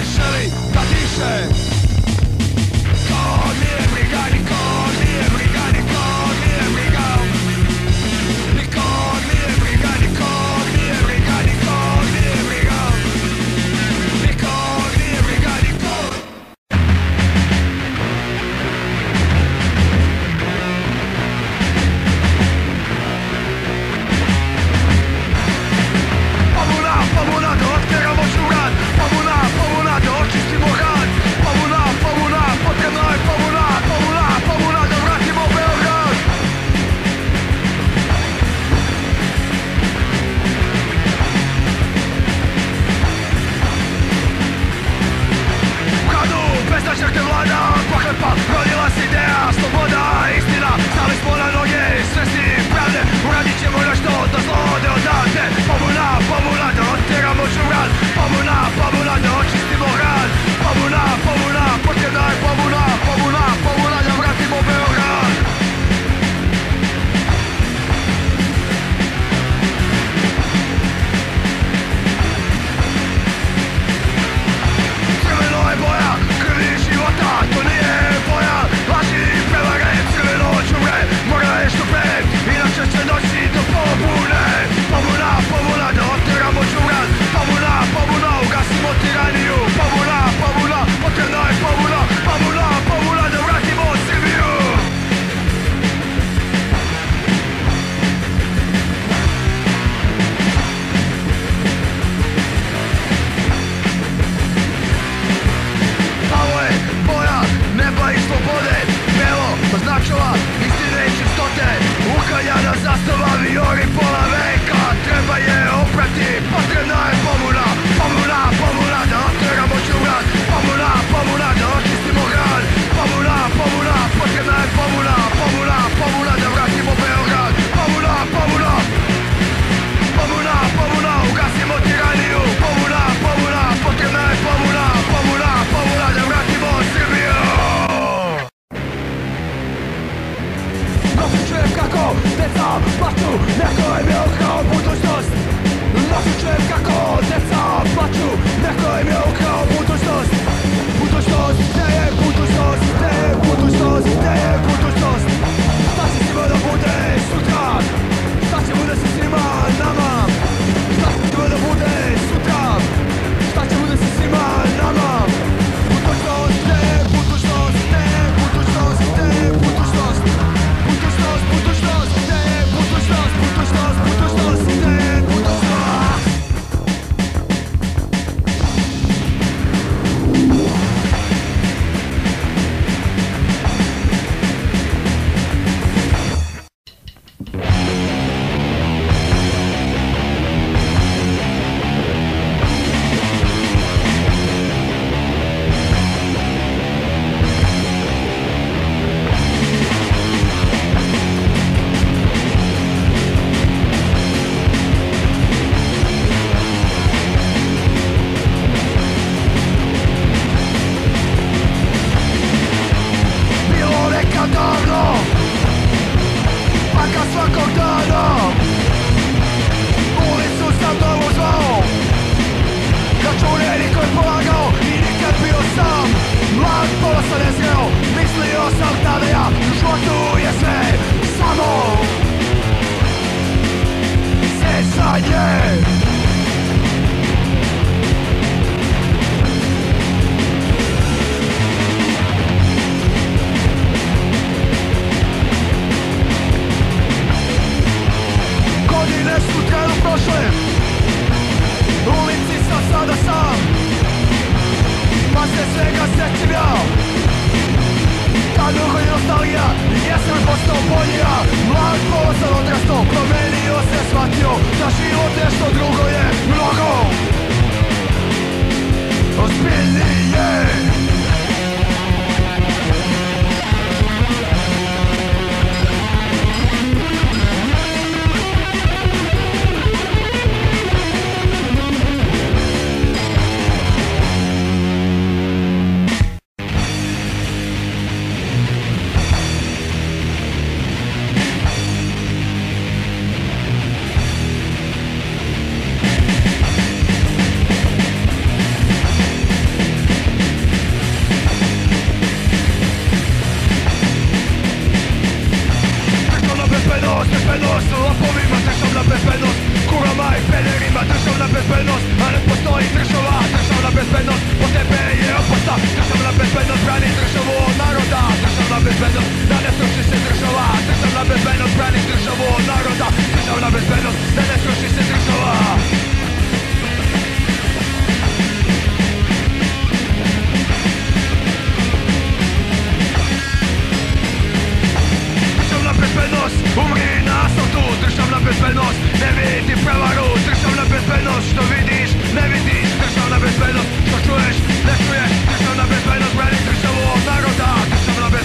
želi da diše. Ko nije briga, niko nije briga, niko nije briga. Niko nije briga, niko nije briga, niko nije briga. Niko nije briga, niko. Pomuna, da otjeramo čuran. Pomuna, da očistimo grad. Pomuna, potrebna je pomuna, da vratimo Beograd. U gradu beznačak te vlada, pohlepa, rodila se ideja, sloboda, istina. Stali smo na noge, svesni pravde, uradit ćemo nešto da zlo ode odavde. Pomuna, da otjeramo čuran. Pomuna, da očistimo grad. Pomuna, potrebna je pomuna, da vratimo Beograd. Crveno je boja krvi i života, to nije boja laži i prevare. Crveno čure, mora je štupe, inače će doći do pobune. Pomuna, da otjeramo čuran. Pomuna, ugasimo tiraniju. Pomuna, potrebna je pomuna, da vratimo Srbiju. Plavo je boja neba i slobode, belo označava istine i čistote. Ukaljana zastava, viori pola veka, treba je oprati, potrebna je pomuna, da otjeramo čuran. Pomuna, da očistimo grad. Pomuna, potrebna je pomuna, da vratimo Beograd. Pomuna, ugasimo tiraniju. Pomuna, potrebna je pomuna, da vratimo Srbiju. Noću čujem kako deca plaču, neko im je ukrao budućnost. Noću čujem kako deca plaču, neko im je ukrao budućnost. Budućnost, gdje je budućnost, gdje je budućnost, gdje je budućnost. Šta će svima da bude sutra, šta će bude sa svima nama. Šta će svima da bude sutra, šta će bude sa svima nama. Budućnost, gdje je budućnost, gdje je budućnost, gdje je budućnost. Budućnost, gdje je budućnost, gdje je budućnost. bezbednost, kurama i pederima, državna bezbednost, a ne postoji država, državna bezbednost, po tebe je opasna, državna bezbednost brani državu od naroda, državna bezbednost, da ne sruši se država, državna bezbednost brani državu od naroda, državna bezbednost, da ne sruši se država. Bezbednost, umri na asfaltu, državna bezbednost, ne vidi prevaru, državna bezbednost, što vidiš, ne vidiš, državna bezbednost, što čuješ, ne čuješ, državna bezbednost, brani državu od naroda, državna bezbednost.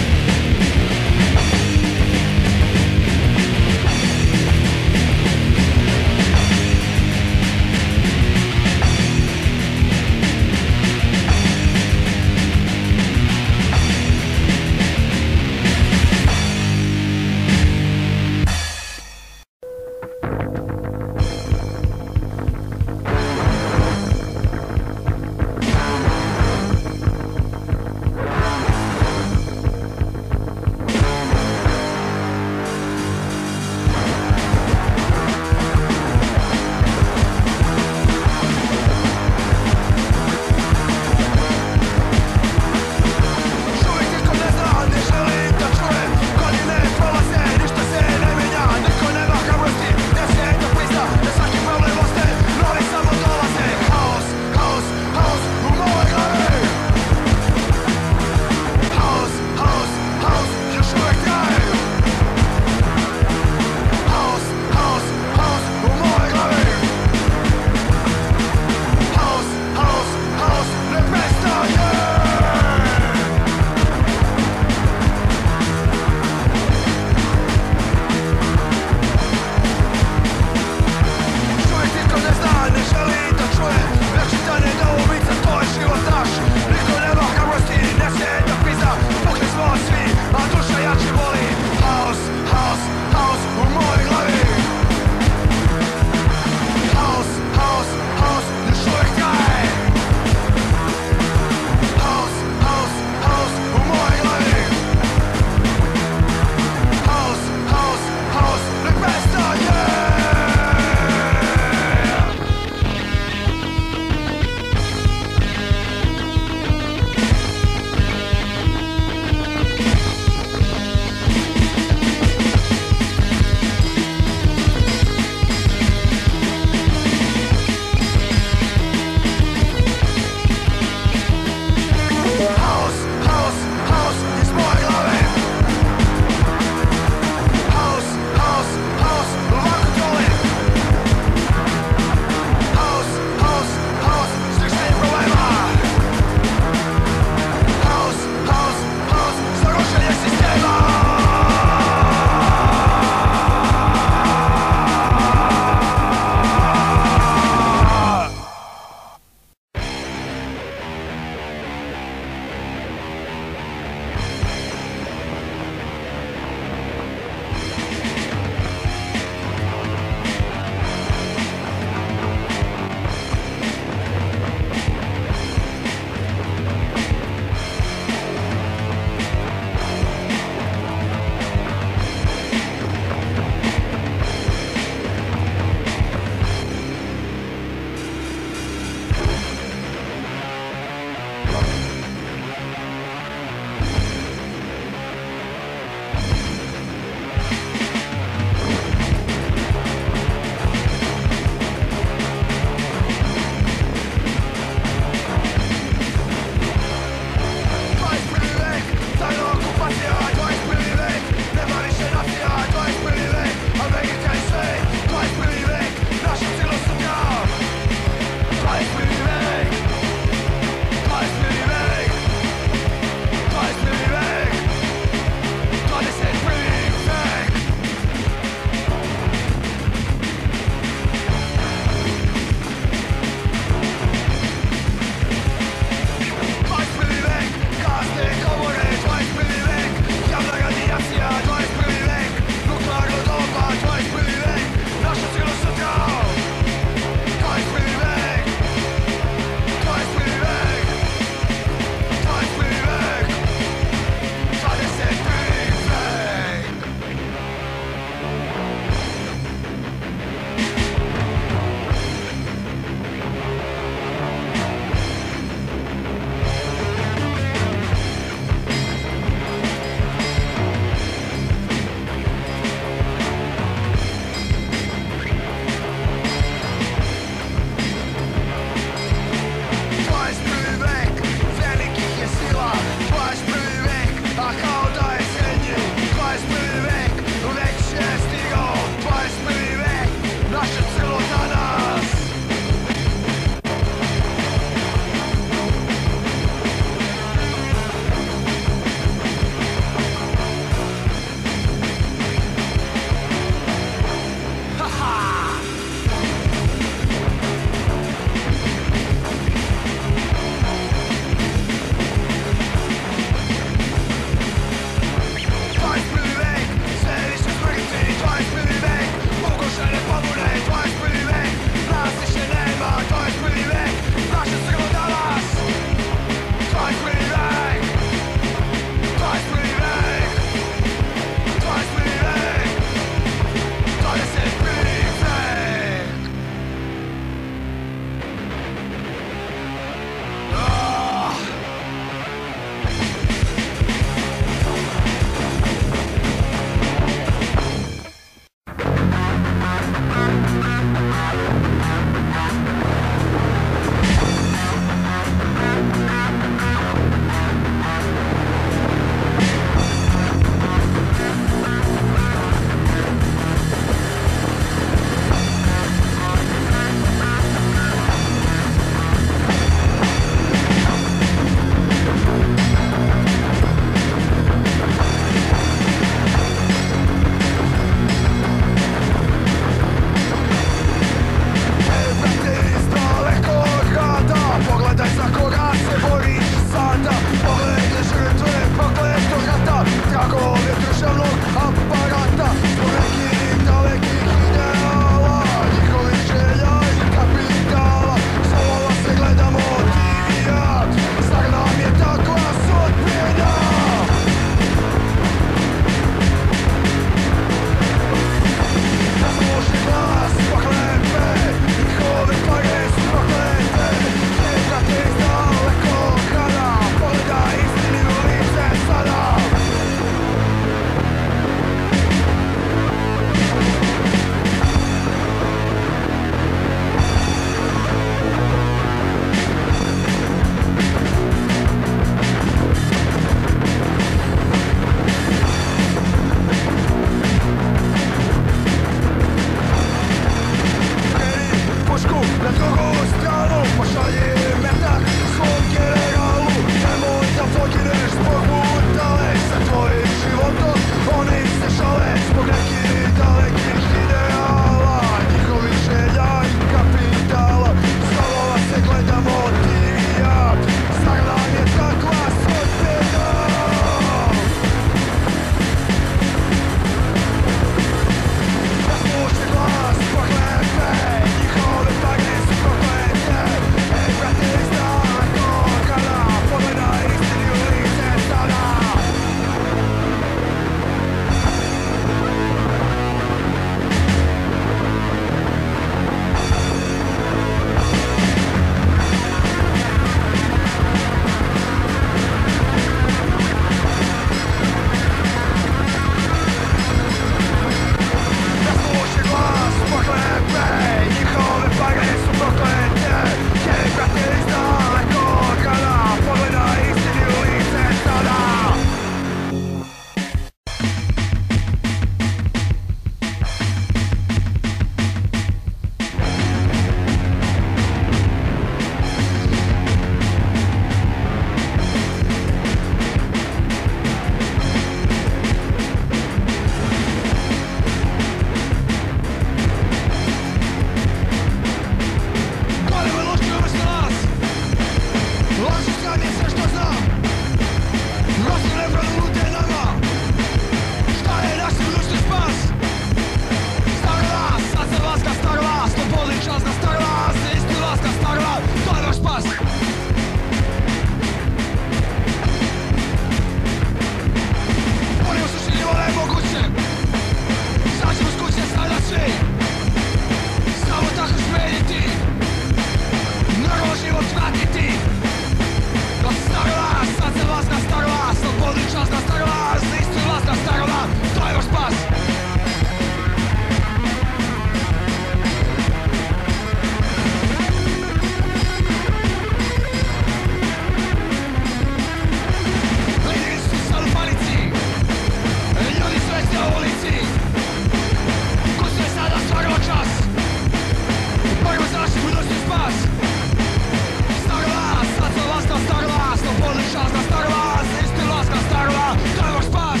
ulici. Ko se je sada stvarno čas, borimo za našu budućnost i spas. Star glas, sad sam vas na star glas, no podli čas na star glas, isti glas na star glas, to je vaš spas.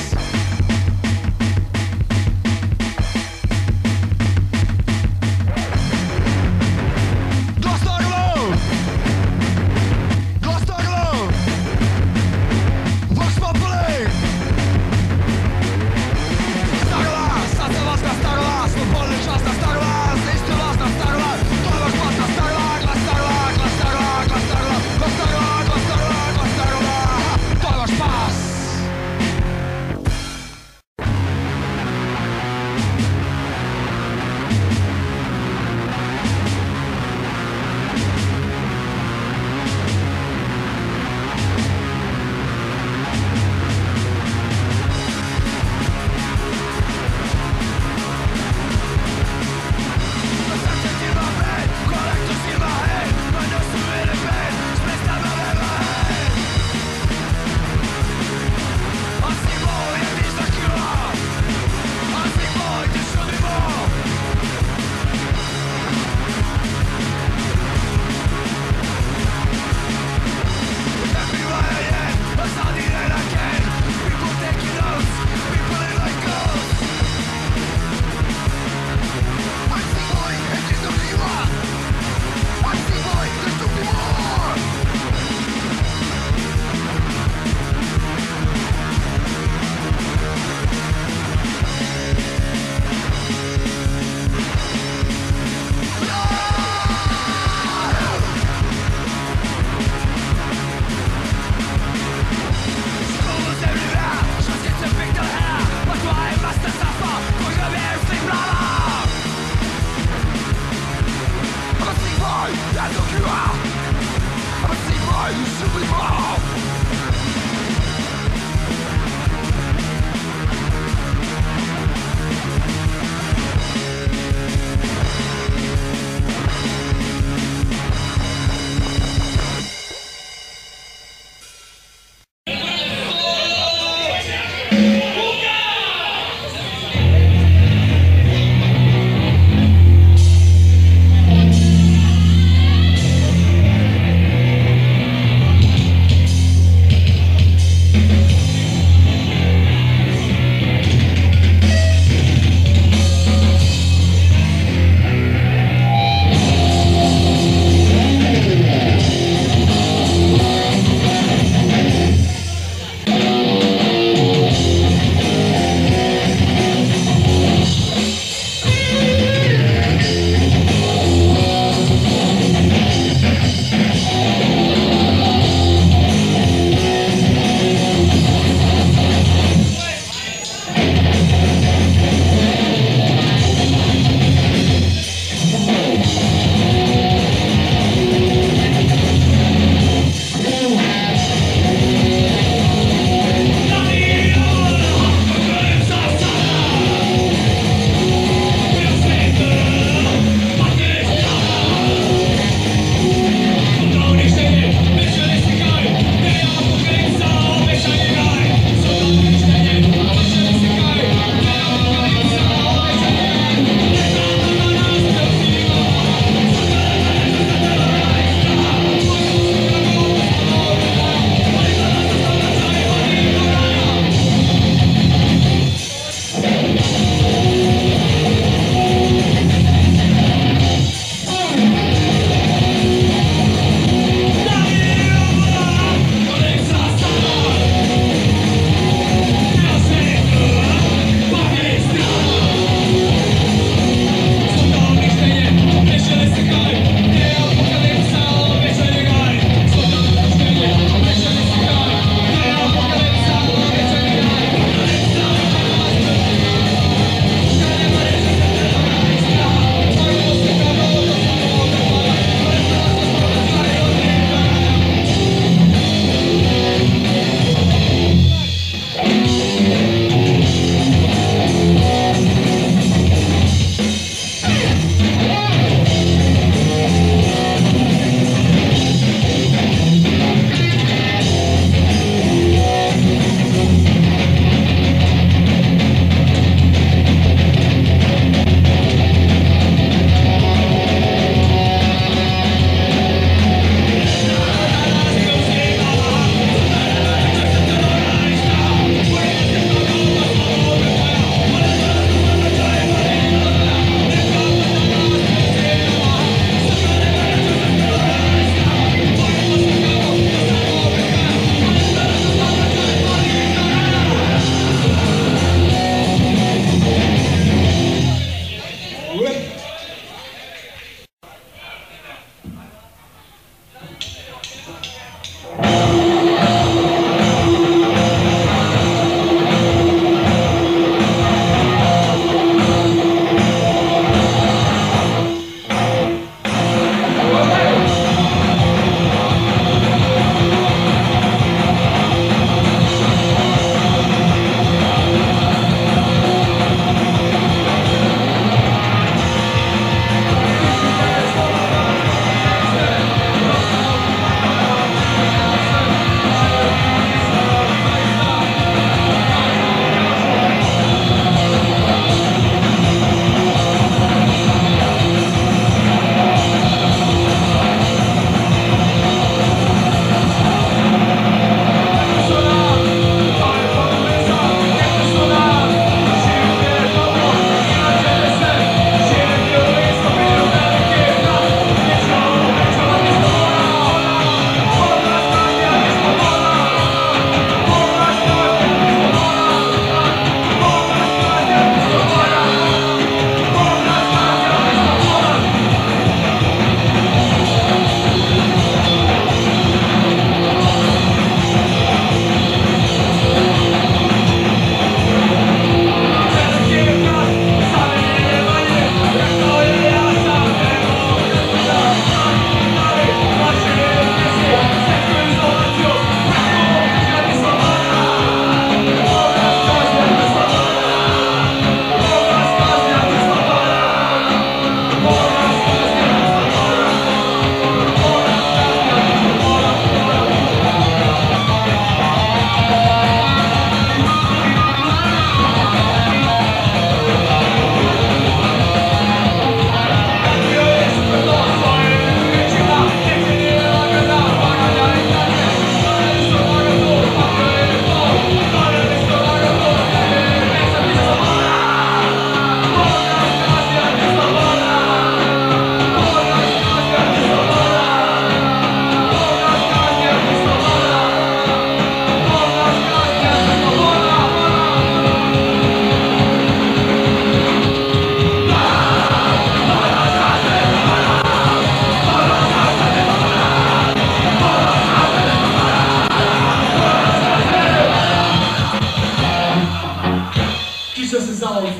Star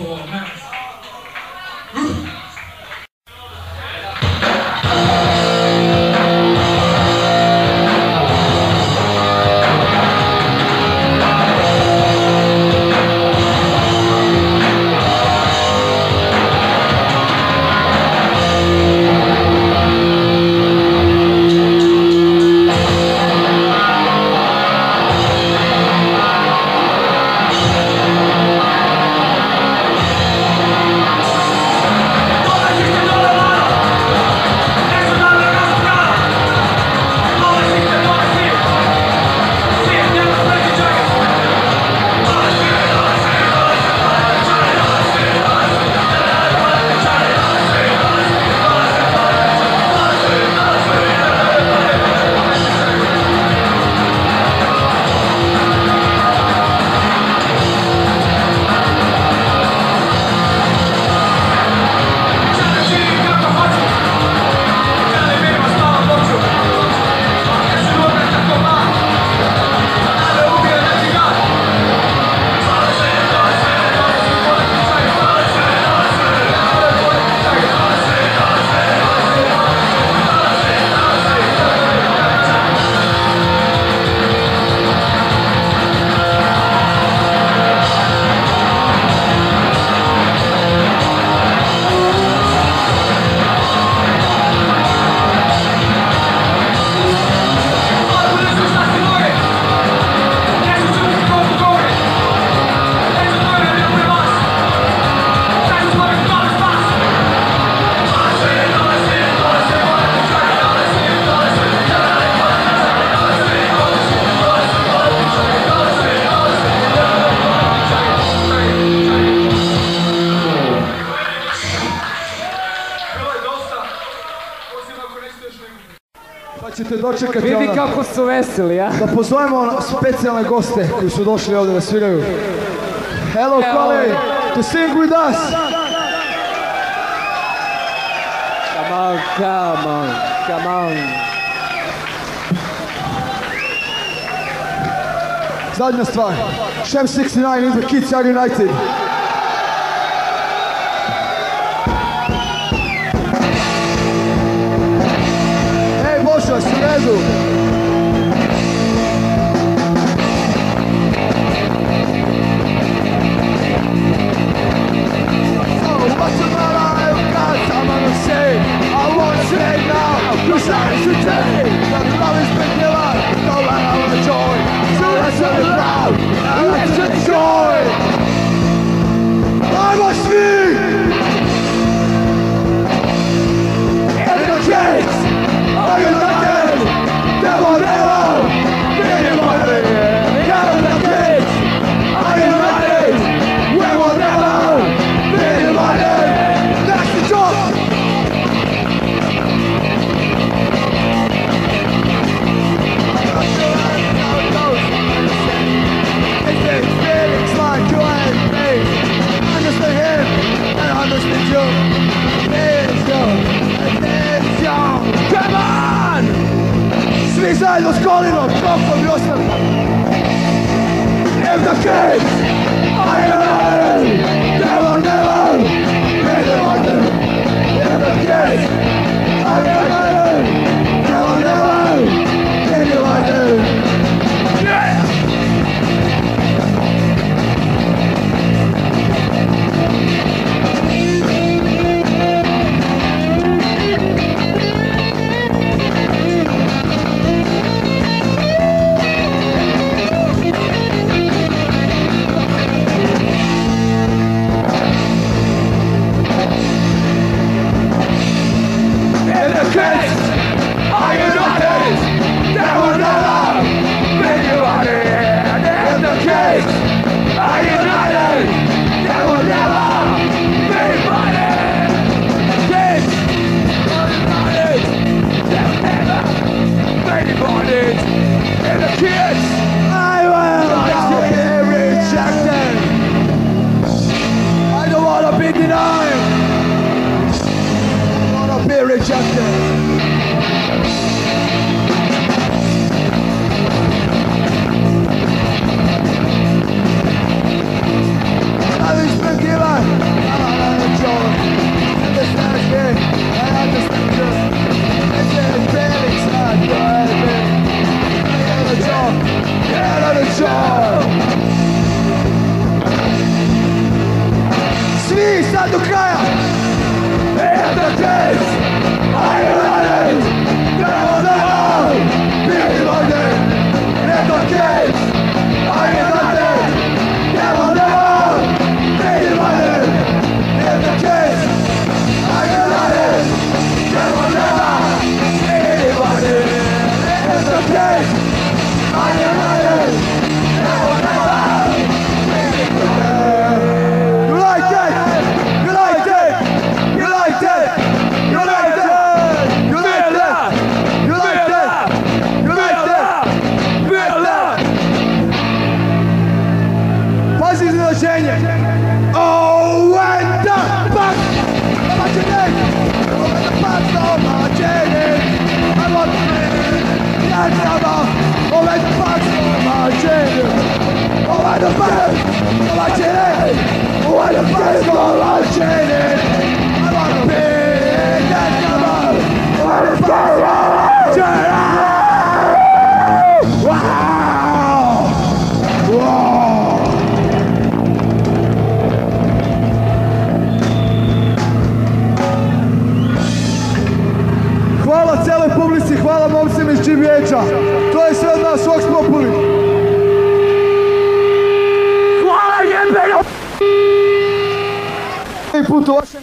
Vidi kako su veseli, ja? Da pozovemo specijalne goste koji su došli ovdje da sviraju. Hello, Kale, to sing with us! Come on, come on, come on. Zadnja stvar, Shem 69 in the Kids Are United. Bože, su redu! What's in my life, God, I'm gonna say I won't say now, cause I should say that love is been given, no one I wanna join. So let's let it loud, let's enjoy. I must be in the gates. I am nothing, never, never, anybody. Get in the gates. I am nothing, we will never, anybody. That's the job. It's feelings like you and me. Understand him and understand you. It's you, it's you. Come on! Svi zajedno s Kolinom, Čokom i ostalim. In the gates, I am ready, never, never, never, in the gates, I am ready, never, never, never, yeah! Nothing's been given. I sad do kraja. Entertainment, I realize, never know, be like it. Entertainment, I realize, never know, be like it. Entertainment, I realize, never know, be like it. Entertainment, I realize, never know, be like it. You like that? You like that? You like that? You like that? You like that? You like that? You like that? Feel that? Pazi izraženje. Oh, and the fuck! How much you need? Oh, and the fuck, so much you need. I want to be that number. Oh, and the fuck, so much you need. Oh, and the fuck, so much you need. Oh, and the fuck, so much you need. I want to be that number. Oh, and the fuck, so much you need. Wow! Wow! Hvala cijeloj publici, hvala momcima iz GBH-a. To je sve od nas, Vox Populi. Hvala jebeno! I put u vašem...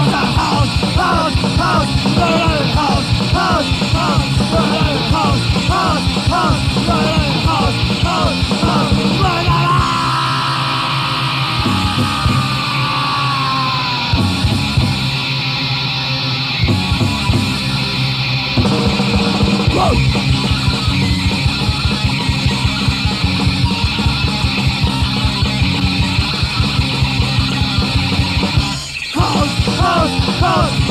House, Come on!